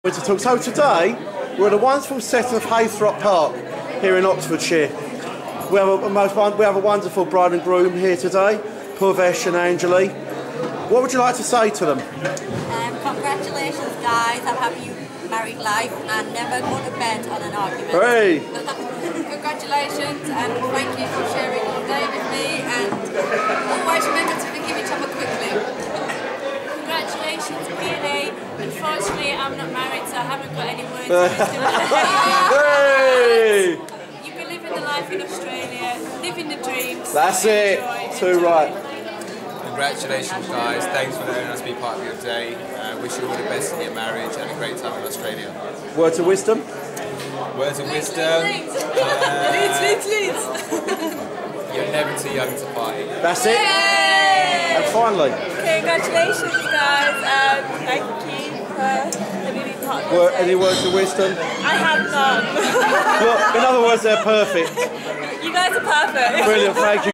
So today we're at a wonderful setting of Haythrop Park here in Oxfordshire. We have a wonderful bride and groom here today, Purvesh and Anjali. What would you like to say to them? Congratulations guys, I'm happy you married life and never go to bed on an argument. Hey! Congratulations and thank you for sharing all day with me, and always remember to forgive each other quickly. Congratulations, PLA. Unfortunately, I'm not married, so I haven't got any words of Hey! You've been living the life in Australia, living the dreams. That's it. Too right. Congratulations, guys. Thanks for letting us be part of your day. Wish you all the best in your marriage and a great time in Australia. Words of wisdom? Words of wisdom. You're never too young to party. That's it. And finally, Congratulations, guys. Thank you for letting me be part of your day. any words of wisdom? I have none. Look, in other words, they're perfect. You guys are perfect. Brilliant, thank you.